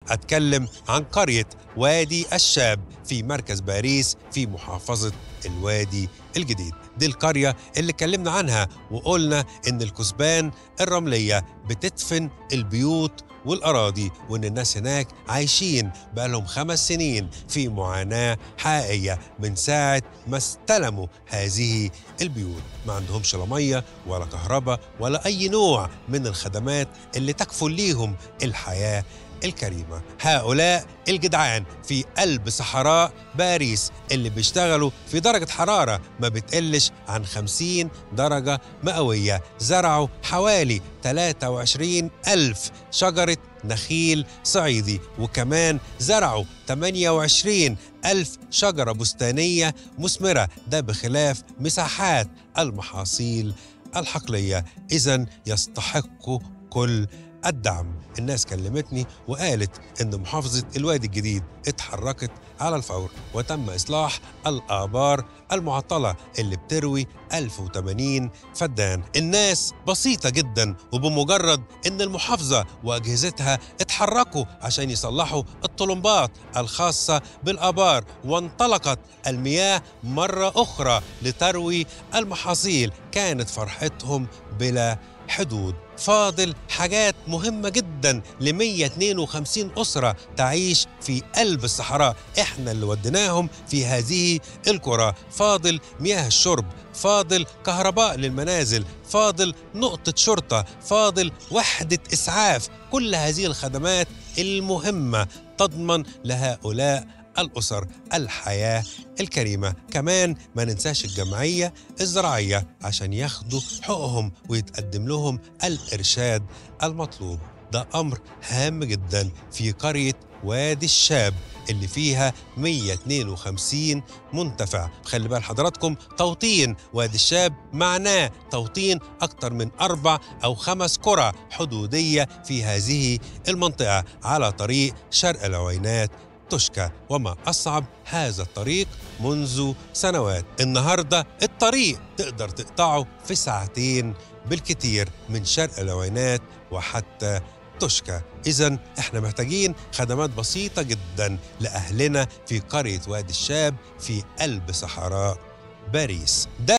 أتكلم عن قرية وادي الشاب في مركز باريس في محافظة الوادي الجديد. دي القرية اللي اتكلمنا عنها وقلنا إن الكثبان الرملية بتدفن البيوت والأراضي، وإن الناس هناك عايشين بقالهم 5 سنين في معاناة حقيقية من ساعة ما استلموا هذه البيوت. ما عندهمش لا مية ولا كهرباء ولا أي نوع من الخدمات اللي تكفل ليهم الحياة الكريمة. هؤلاء الجدعان في قلب صحراء باريس اللي بيشتغلوا في درجة حرارة ما بتقلش عن 50 درجة مئوية، زرعوا حوالي 23 ألف شجرة نخيل صعيدي، وكمان زرعوا 28 ألف شجرة بستانية مثمرة، ده بخلاف مساحات المحاصيل الحقلية. إذن يستحقوا كل الدعم. الناس كلمتني وقالت إن محافظة الوادي الجديد اتحركت على الفور وتم إصلاح الآبار المعطلة اللي بتروي 1080 فدان. الناس بسيطة جدا، وبمجرد إن المحافظة وأجهزتها اتحركوا عشان يصلحوا الطلمبات الخاصة بالآبار، وانطلقت المياه مرة أخرى لتروي المحاصيل، كانت فرحتهم بلا حدود. فاضل حاجات مهمة جدا ل 152 أسرة تعيش في قلب الصحراء، احنا اللي وديناهم في هذه القرى. فاضل مياه الشرب، فاضل كهرباء للمنازل، فاضل نقطة شرطة، فاضل وحدة إسعاف. كل هذه الخدمات المهمة تضمن لهؤلاء الأسر الحياة الكريمة. كمان ما ننساش الجمعية الزراعية عشان ياخدوا حقوقهم ويتقدم لهم الإرشاد المطلوب. ده أمر هام جدا في قرية وادي الشاب اللي فيها 152 منتفع. خلي بال حضراتكم، توطين وادي الشاب معناه توطين أكتر من 4 أو 5 قرى حدودية في هذه المنطقة على طريق شرق العوينات توشكا. وما أصعب هذا الطريق منذ سنوات. النهاردة الطريق تقدر تقطعه في 2 ساعات بالكتير من شرق العوينات وحتى توشكا. إذن احنا محتاجين خدمات بسيطة جدا لأهلنا في قرية وادي الشاب في قلب صحراء باريس.